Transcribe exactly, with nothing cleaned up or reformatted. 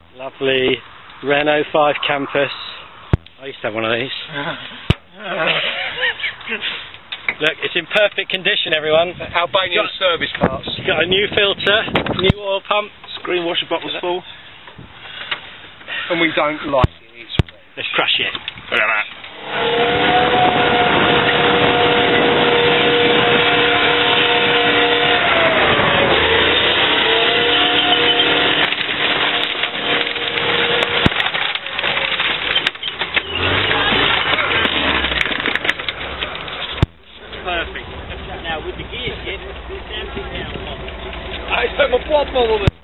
Lovely Renault five Campus. I used to have one of these. Look, it's in perfect condition, everyone. Albanian got, service parts. It's got a new filter, new oil pump. Screen washer bottle's full. And we don't like it. It's Let's crash it. Look at that. Perfect. Now with the gear shift, it's empty now. I put my blood bubble